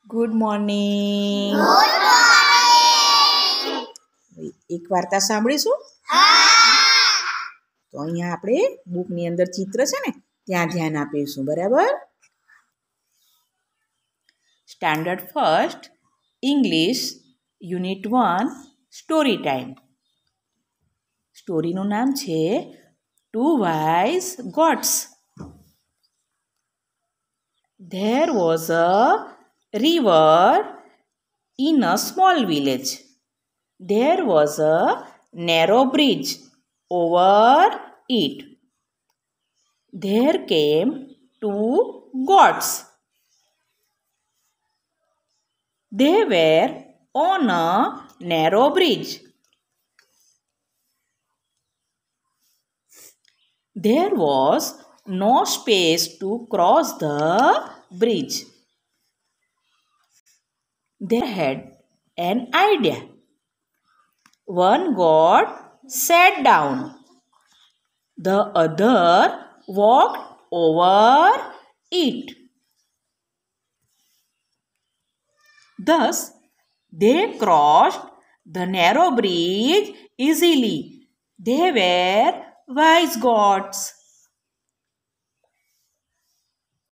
Good morning. એક વાર્તા સાંભળીશું. તો અહીંયા આપણે બુકની અંદર ચિત્ર છે ને ત્યાં ધ્યાન આપીશું. બરાબર. Standard first English unit 1 story time. સ્ટોરીનું નામ છે two wise goats. There was a river in a small village. There was a narrow bridge over it. There came two goats. They were on a narrow bridge. There was no space to cross the bridge. They had an idea. One goat sat down. The other walked over it. Thus, they crossed the narrow bridge easily. They were wise goats.